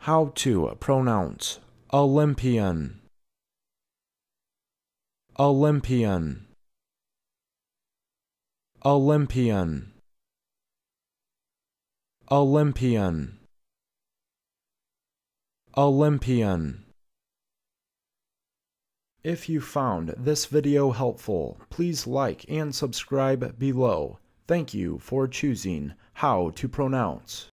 How to pronounce Olympian. Olympian. Olympian. Olympian. Olympian. If you found this video helpful, please like and subscribe below. Thank you for choosing How to Pronounce.